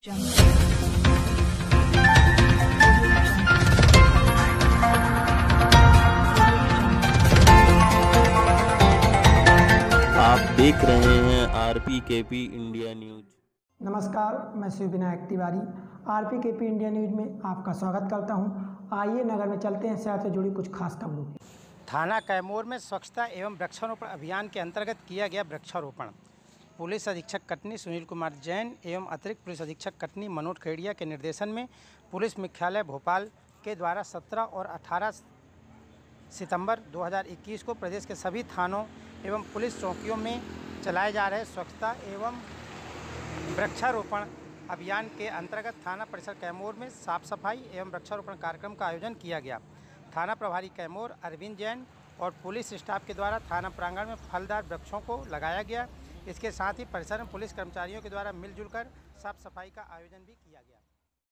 आप देख रहे हैं RPKP इंडिया न्यूज। नमस्कार, मैं Shiv Vinayak Tiwari RPKP India news में आपका स्वागत करता हूं। आइए नगर में चलते हैं शहर से जुड़ी कुछ खास खबरों की। थाना कैमूर में स्वच्छता एवं वृक्षारोपण अभियान के अंतर्गत किया गया वृक्षारोपण। पुलिस अधीक्षक कटनी सुनील कुमार जैन एवं अतिरिक्त पुलिस अधीक्षक कटनी मनोज खेड़िया के निर्देशन में पुलिस मुख्यालय भोपाल के द्वारा 17 और 18 सितंबर 2021 को प्रदेश के सभी थानों एवं पुलिस चौकियों में चलाए जा रहे स्वच्छता एवं वृक्षारोपण अभियान के अंतर्गत थाना परिसर कैमूर में साफ सफाई एवं वृक्षारोपण कार्यक्रम का आयोजन किया गया। थाना प्रभारी कैमूर अरविंद जैन और पुलिस स्टाफ के द्वारा थाना प्रांगण में फलदार वृक्षों को लगाया गया। इसके साथ ही परिसर में पुलिस कर्मचारियों के द्वारा मिलजुल कर साफ सफाई का आयोजन भी किया गया।